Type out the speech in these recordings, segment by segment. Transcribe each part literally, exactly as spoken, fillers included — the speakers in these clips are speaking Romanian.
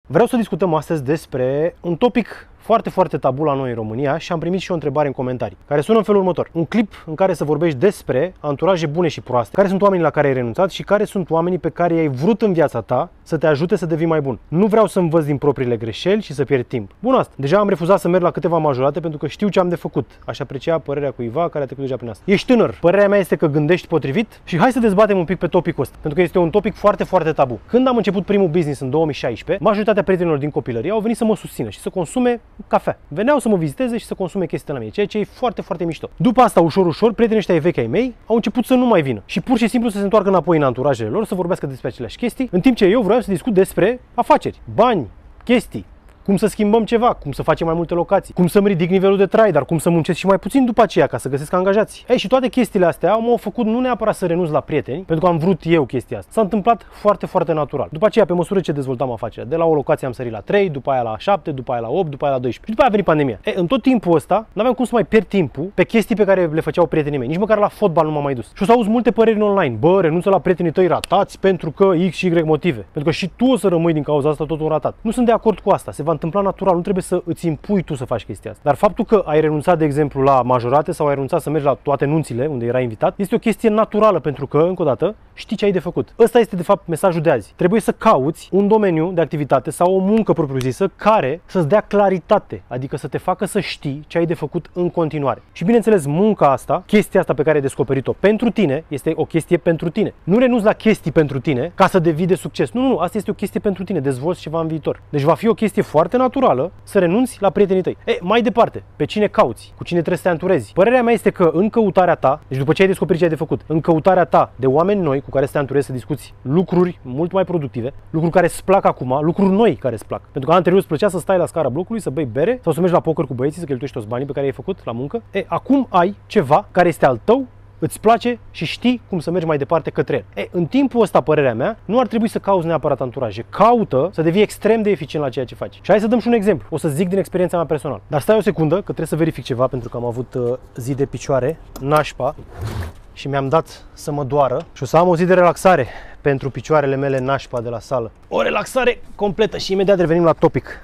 Vreau să discutăm astăzi despre un topic foarte, foarte tabu la noi în România și am primit și o întrebare în comentarii, care sună în felul următor. Un clip în care să vorbești despre anturaje bune și proaste, care sunt oamenii la care ai renunțat și care sunt oamenii pe care i-ai vrut în viața ta să te ajute să devii mai bun. Nu vreau să învăț din propriile greșeli și să pierd timp. Bun asta. Deja am refuzat să merg la câteva majorate pentru că știu ce am de făcut. Aș aprecia părerea cuiva care a trecut deja prin asta. Ești tânăr. Părerea mea este că gândești potrivit și hai să dezbatem un pic pe topicul ăsta, pentru că este un topic foarte, foarte tabu. Când am început primul business în două mii șaisprezece, majoritatea prietenilor din copilărie au venit să mă susțină și să consume cafea. Veneau să mă viziteze și să consume chestii la mine, ceea ce e foarte, foarte mișto. După asta, ușor, ușor, prietenii ăștia ai vechi ai mei au început să nu mai vină și pur și simplu să se întoarcă înapoi în anturajele lor, să vorbească despre aceleași chestii, în timp ce eu vreau să discut despre afaceri, bani, chestii, cum să schimbăm ceva, cum să facem mai multe locații, cum să-mi ridic nivelul de trai, dar cum să muncesc și mai puțin după aceea ca să găsesc angajați. Ei, și toate chestiile astea m-au făcut nu neapărat să renunț la prieteni, pentru că am vrut eu chestia asta. S-a întâmplat foarte, foarte natural. După aceea, pe măsură ce dezvoltam afacerea, de la o locație am sărit la trei, după aia la șapte, după aia la opt, după aia la doisprezece. Și după aia a venit pandemia. Ei, în tot timpul ăsta, n-aveam cum să mai pierd timpul pe chestii pe care le făceau prietenii mei. Nici măcar la fotbal nu m-am mai dus. Și o să auzi multe păreri în online. Bă, renunță la prietenii tăi ratați pentru că X și Y motive. Pentru că și tu o să rămâi din cauza asta tot un ratat. Nu sunt de acord cu asta. Se va întâmpla natural. Nu trebuie să îți impui tu să faci chestia asta. Dar faptul că ai renunțat, de exemplu, la majorate sau ai renunțat să mergi la toate nunțile unde erai invitat, este o chestie naturală pentru că, încă o dată, știi ce ai de făcut. Ăsta este, de fapt, mesajul de azi. Trebuie să cauți un domeniu de activitate sau o muncă propriu-zisă care să-ți dea claritate, adică să te facă să știi ce ai de făcut în continuare. Și, bineînțeles, munca asta, chestia asta pe care ai descoperit-o pentru tine, este o chestie pentru tine. Nu renunți la chestii pentru tine ca să devii de succes. Nu, nu, nu, asta este o chestie pentru tine, dezvolți ceva în viitor. Deci va fi o chestie foarte naturală să renunți la prietenii tăi. E, mai departe, pe cine cauți, cu cine trebuie să te anturezi. Părerea mea este că în căutarea ta, deci după ce ai descoperit ce ai de făcut, în căutarea ta de oameni noi cu care să te anturezi să discuți lucruri mult mai productive, lucruri care îți plac acum, lucruri noi care îți plac. Pentru că anterior îți plăcea să stai la scara blocului, să bei bere sau să mergi la poker cu băieții, să cheltuiești toți banii pe care i-ai făcut la muncă. E, acum ai ceva care este al tău, îți place și știi cum să mergi mai departe către el. E, în timpul ăsta, părerea mea, nu ar trebui să cauți neapărat anturaje. Caută să devii extrem de eficient la ceea ce faci. Și hai să dăm și un exemplu. O să zic din experiența mea personală. Dar stai o secundă, că trebuie să verific ceva, pentru că am avut uh, zi de picioare, nașpa, și mi-am dat să mă doară. Și o să am o zi de relaxare pentru picioarele mele nașpa de la sală. O relaxare completă și imediat revenim la topic.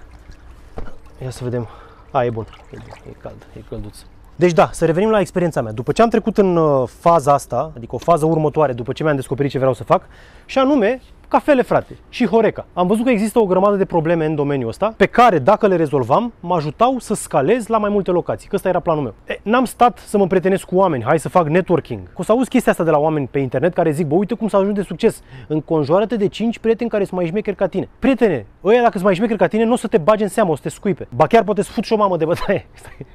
Ia să vedem. A, e bun. E, bun. E cald, e călduț. Deci da, să revenim la experiența mea. După ce am trecut în uh, faza asta, adică o fază următoare, după ce mi-am descoperit ce vreau să fac, și anume cafele, frate, și Horeca. Am văzut că există o grămadă de probleme în domeniul ăsta, pe care, dacă le rezolvam, mă ajutau să scalez la mai multe locații, că ăsta era planul meu. E, n-am stat să mă prietenesc cu oameni, hai să fac networking. Că o să auzi chestia asta de la oameni pe internet care zic, bă, uite cum să ajungi de succes. Înconjoară-te de cinci prieteni care sunt mai șmecheri ca tine. Prietene, ăia dacă sunt mai șmecheri ca tine, nu o să te bagi în seamă, o să te scuipe. Ba chiar poate să fuți și o mamă de bătaie.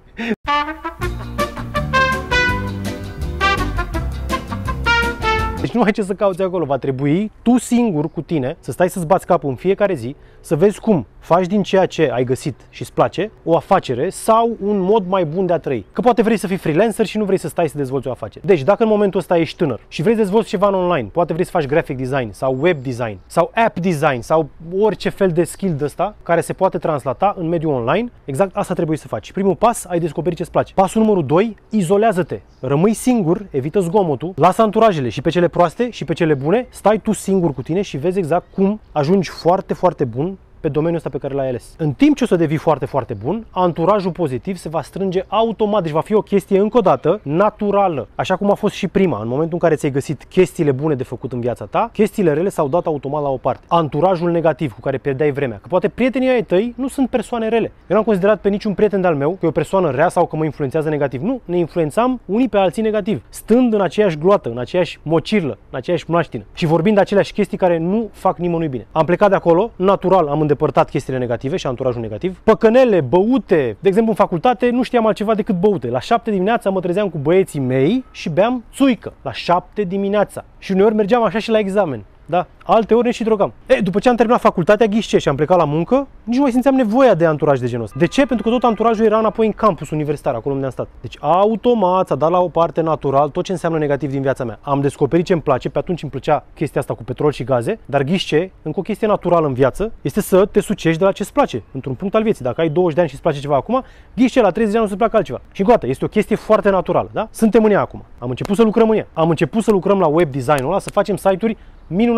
Deci nu ai ce să cauți acolo, va trebui tu singur cu tine să stai să-ți bați capul în fiecare zi, să vezi cum faci din ceea ce ai găsit și îți place o afacere sau un mod mai bun de a trăi. Că poate vrei să fii freelancer și nu vrei să stai să dezvolți o afacere. Deci dacă în momentul ăsta ești tânăr și vrei să dezvolți ceva în online, poate vrei să faci graphic design sau web design sau app design sau orice fel de skill de ăsta care se poate translata în mediul online, exact asta trebuie să faci. Primul pas, ai descoperit ce îți place. Pasul numărul doi, izolează-te. Rămâi singur, evită zgomotul, lasă anturajele și pe cele proaste și pe cele bune, stai tu singur cu tine și vezi exact cum ajungi foarte, foarte bun pe domeniul ăsta pe care l-ai ales. În timp ce o să devii foarte, foarte bun, anturajul pozitiv se va strânge automat, deci va fi o chestie încă o dată naturală, așa cum a fost și prima. În momentul în care ți-ai găsit chestiile bune de făcut în viața ta, chestiile rele s-au dat automat la o parte. Anturajul negativ cu care pierdeai vremea, că poate prietenii ai tăi nu sunt persoane rele. Eu n-am considerat pe niciun prieten de-al meu că e o persoană rea sau că mă influențează negativ. Nu, ne influențam unii pe alții negativ, stând în aceeași gloată, în aceeași mocirlă, în aceeași mlaștină și vorbind de aceleași chestii care nu fac nimănui bine. Am plecat de acolo, natural, am îndepărtat chestiile negative și anturajul negativ. Păcănele, băute, de exemplu în facultate nu știam altceva decât băute. La șapte dimineața mă trezeam cu băieții mei și beam țuică. La șapte dimineața. Și uneori mergeam așa și la examen. Da? Alte ori ne și drogam. E, după ce am terminat facultatea, ghiși ce, și am plecat la muncă, nici nu mai simțeam nevoia de anturaj de genul ăsta. De ce? Pentru că tot anturajul era înapoi în campus universitar, acolo unde am stat. Deci automat s-a dat la o parte natural tot ce înseamnă negativ din viața mea. Am descoperit ce îmi place, pe atunci îmi plăcea chestia asta cu petrol și gaze, dar ghiși ce, încă o chestie naturală în viață este să te sucești de la ce îți place, într-un punct al vieții. Dacă ai douăzeci de ani și îți place ceva acum, ghiși ce, la treizeci de ani nu îți placă altceva. Și încă o dată, este o chestie foarte naturală, da? Suntem în ea acum. Am început să lucrăm în ea. Am început să lucrăm la web design-ul ăla, să facem site-uri minunate. Dăm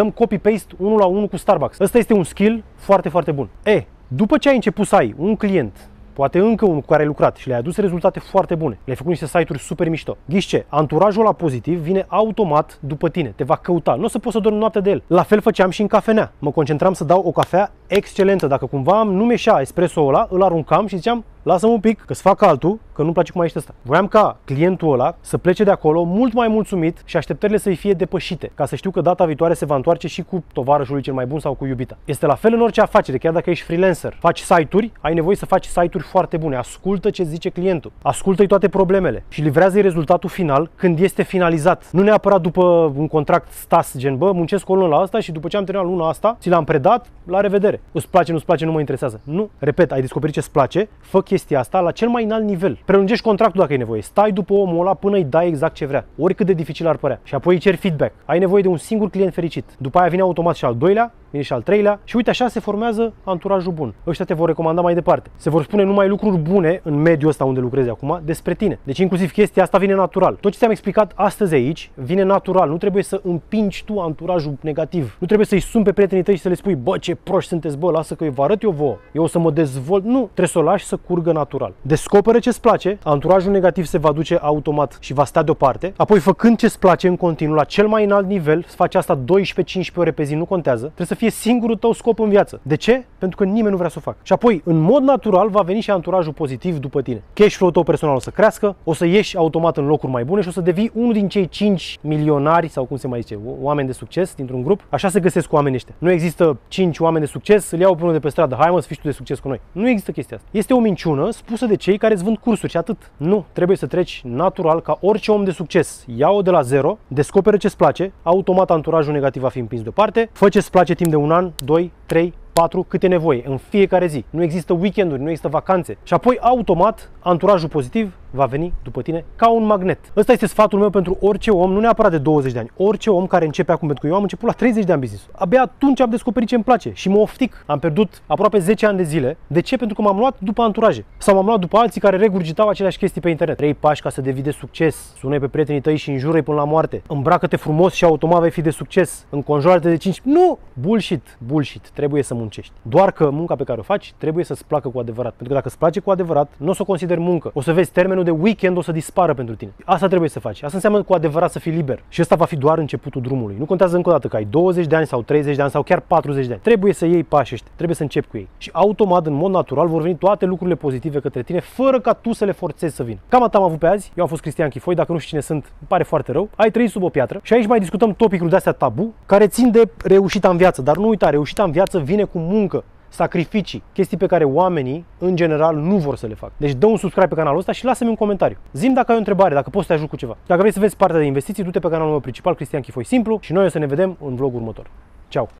dăm copy-paste unul la unul cu Starbucks. Ăsta este un skill foarte, foarte bun. E, după ce ai început să ai un client, poate încă unul cu care ai lucrat și le-ai adus rezultate foarte bune, le-ai făcut niște site-uri super mișto, ghiși ce? Anturajul ăla pozitiv vine automat după tine, te va căuta, nu o să poți să dormi noaptea de el. La fel făceam și în cafenea, mă concentram să dau o cafea excelentă, dacă cumva nu mi-eșea espresso ăla, îl aruncam și ziceam, lasă-mă un pic, că-ți fac altul, că nu-mi place cum ai ăsta. Voiam ca clientul ăla să plece de acolo mult mai mulțumit și așteptările să-i fie depășite, ca să știu că data viitoare se va întoarce și cu tovarășul cel mai bun sau cu iubita. Este la fel în orice afacere, chiar dacă ești freelancer, faci site-uri, ai nevoie să faci site-uri foarte bune, ascultă ce zice clientul, ascultă-i toate problemele și livrează-i rezultatul final când este finalizat. Nu neapărat după un contract stas, gen, bă, muncesc o lună la asta și după ce am terminat luna asta, ți l-am predat, la revedere. Îți place, nu-ți place, nu mă interesează. Nu, repet, ai descoperit ce-ți place, fă chestia asta la cel mai înalt nivel. Prelungești contractul dacă e nevoie. Stai după omul ăla până îi dai exact ce vrea, oricât de dificil ar părea. Și apoi îi ceri feedback. Ai nevoie de un singur client fericit. După aia vine automat și al doilea, vine și al treilea și uite așa se formează anturajul bun. Ăștia te vor recomanda mai departe. Se vor spune numai lucruri bune în mediul ăsta unde lucrezi acum despre tine. Deci inclusiv chestia asta vine natural. Tot ce ți-am explicat astăzi aici vine natural. Nu trebuie să împingi tu anturajul negativ. Nu trebuie să-i suni pe prietenii tăi și să le spui, bă, ce proști sunteți, bă, lasă că eu vă arăt eu vouă. Eu o să mă dezvolt. Nu, trebuie să o lași să curgă natural. Descoperă ce-ți place, anturajul negativ se va duce automat și va sta deoparte. Apoi, făcând ce-ți place în continuu la cel mai înalt nivel, să faci asta doisprezece cincisprezece ore pe zi, nu contează. Trebuie să fie singurul tău scop în viață. De ce? Pentru că nimeni nu vrea să o facă. Și apoi, în mod natural, va veni și anturajul pozitiv după tine. Cash flow-ul tău personal o să crească, o să ieși automat în locuri mai bune și o să devii unul din cei cinci milionari sau cum se mai zice, oameni de succes dintr-un grup. Așa se găsesc oamenii ăștia. Nu există cinci oameni de succes, îl iau pe unul de pe stradă, hai mă să fii tu de succes cu noi. Nu există chestia asta. Este o minciună spusă de cei care îți vând cursuri și atât. Nu, trebuie să treci natural ca orice om de succes. Ia-o de la zero, descoperă ce-ți place, automat anturajul negativ va fi împins deoparte, fă ce-ți place timp de un an, doi, trei, patru, câte nevoie, în fiecare zi. Nu există weekenduri, nu există vacanțe. Și apoi, automat, anturajul pozitiv va veni după tine ca un magnet. Ăsta este sfatul meu pentru orice om, nu neapărat de douăzeci de ani, orice om care începe acum, pentru că eu am început la treizeci de ani business. Abia atunci am descoperit ce îmi place și mă oftic. Am pierdut aproape zece ani de zile. De ce? Pentru că m-am luat după anturaje. Sau m-am luat după alții care regurgitau aceleași chestii pe internet. Trei pași ca să devii de succes. Sună-i pe prietenii tăi și înjură-i până la moarte. Îmbracă-te frumos și automat vei fi de succes. Înconjoară-te de cinci. Nu! Bullshit, bullshit. Trebuie să muncești. Doar că munca pe care o faci trebuie să-ți placă cu adevărat. Pentru că dacă îți place cu adevărat, nu o să o consideri muncă. O să vezi termenul de weekend o să dispară pentru tine. Asta trebuie să faci. Asta înseamnă cu adevărat să fii liber. Și ăsta va fi doar începutul drumului. Nu contează încă o dată că ai douăzeci de ani sau treizeci de ani sau chiar patruzeci de ani. Trebuie să iei pașii ăștia. Trebuie să începi cu ei. Și automat, în mod natural, vor veni toate lucrurile pozitive către tine, fără ca tu să le forțezi să vină. Cam atât am avut pe azi. Eu am fost Cristian Chifoi. Dacă nu știi cine sunt, îmi pare foarte rău. Ai trăit sub o piatră și aici mai discutăm topicuri de astea tabu care țin de reușita în viață. Dar nu uita, reușita în viață vine cu muncă, sacrificii, chestii pe care oamenii, în general, nu vor să le facă. Deci dă un subscribe pe canalul ăsta și lasă-mi un comentariu. Zi-mi dacă ai o întrebare, dacă poți să te ajut cu ceva. Dacă vrei să vezi partea de investiții, du-te pe canalul meu principal, Cristian Chifoi Simplu, și noi o să ne vedem în vlogul următor. Ciao!